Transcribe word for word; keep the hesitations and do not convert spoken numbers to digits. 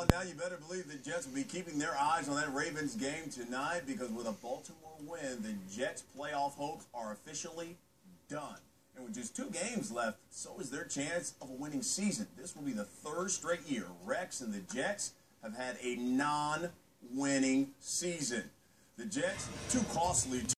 Well, now you better believe the Jets will be keeping their eyes on that Ravens game tonight because with a Baltimore win, the Jets' playoff hopes are officially done. And with just two games left, so is their chance of a winning season. This will be the third straight year Rex and the Jets have had a non-winning season. The Jets, too costly to